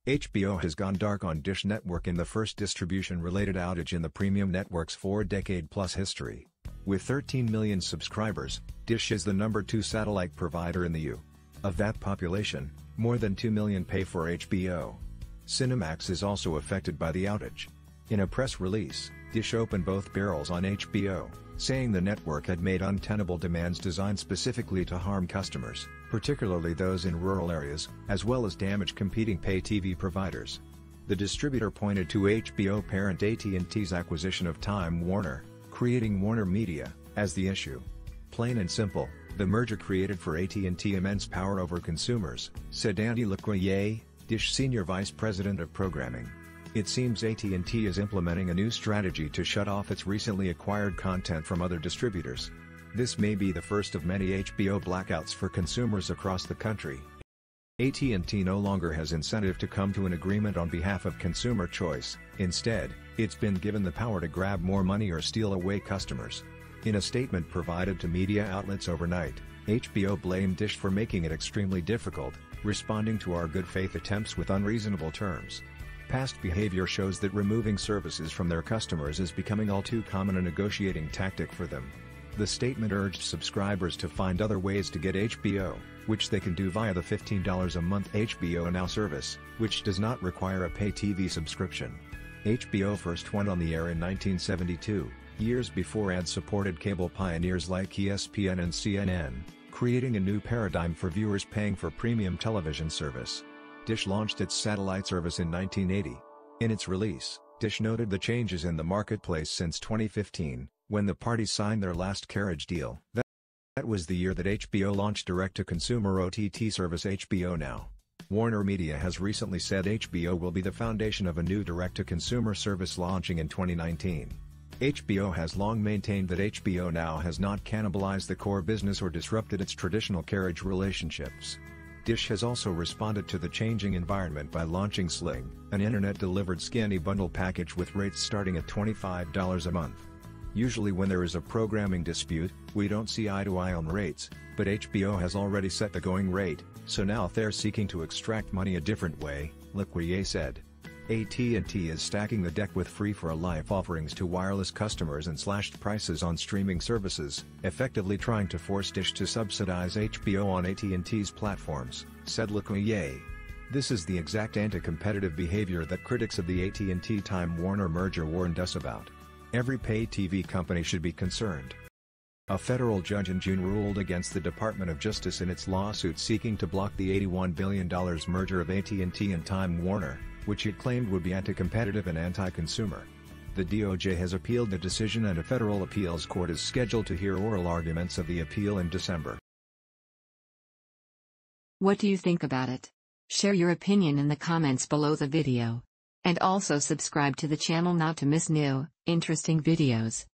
HBO has gone dark on Dish Network in the first distribution-related outage in the premium network's four-decade-plus history. With 13 million subscribers, Dish is the number 2 satellite provider in the U.S. Of that population, more than 2 million pay for HBO. Cinemax is also affected by the outage. In a press release, Dish opened both barrels on HBO, saying the network had made untenable demands designed specifically to harm customers, particularly those in rural areas, as well as damage competing pay TV providers. The distributor pointed to HBO parent AT&T's acquisition of Time Warner, creating Warner Media, as the issue. Plain and simple, the merger created for AT&T immense power over consumers, said Andy Lecoyer, Dish Senior Vice President of Programming. It seems AT&T is implementing a new strategy to shut off its recently acquired content from other distributors. This may be the first of many HBO blackouts for consumers across the country. AT&T no longer has incentive to come to an agreement on behalf of consumer choice. Instead, it's been given the power to grab more money or steal away customers. In a statement provided to media outlets overnight, HBO blamed Dish for making it extremely difficult, responding to our good faith attempts with unreasonable terms. Past behavior shows that removing services from their customers is becoming all too common a negotiating tactic for them. The statement urged subscribers to find other ways to get HBO, which they can do via the $15 a month HBO Now service, which does not require a pay TV subscription. HBO first went on the air in 1972, years before ad-supported cable pioneers like ESPN and CNN, creating a new paradigm for viewers paying for premium television service. Dish launched its satellite service in 1980. In its release, Dish noted the changes in the marketplace since 2015, when the parties signed their last carriage deal. That was the year that HBO launched direct-to-consumer OTT service HBO Now. Warner Media has recently said HBO will be the foundation of a new direct-to-consumer service launching in 2019. HBO has long maintained that HBO Now has not cannibalized the core business or disrupted its traditional carriage relationships. Dish has also responded to the changing environment by launching Sling, an internet-delivered skinny bundle package with rates starting at $25 a month. Usually when there is a programming dispute, we don't see eye to eye on rates, but HBO has already set the going rate, so now they're seeking to extract money a different way, Lecoyer said. AT&T is stacking the deck with free-for-life offerings to wireless customers and slashed prices on streaming services, effectively trying to force Dish to subsidize HBO on AT&T's platforms, said Lecoyer. This is the exact anti-competitive behavior that critics of the AT&T Time Warner merger warned us about. Every pay TV company should be concerned. A federal judge in June ruled against the Department of Justice in its lawsuit seeking to block the $81 billion merger of AT&T and Time Warner, which it claimed would be anti-competitive and anti-consumer. The DOJ has appealed the decision and a federal appeals court is scheduled to hear oral arguments of the appeal in December. What do you think about it? Share your opinion in the comments below the video. And also subscribe to the channel not to miss new, interesting videos.